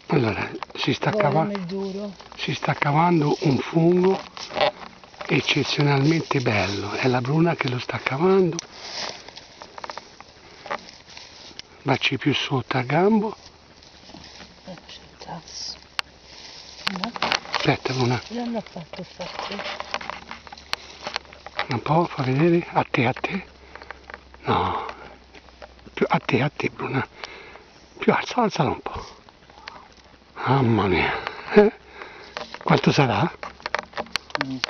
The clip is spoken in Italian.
Allora, si sta Buono cavando un fungo eccezionalmente bello. È la Bruna che lo sta cavando. Vacci più sotto a gambo. c'è il tasso. No? Aspetta Bruna, Ce l'hanno fatto fatto. un po', fa vedere. A te. No, più a te Bruna. Più alzala un po'. Mamma mia. Quanto sarà?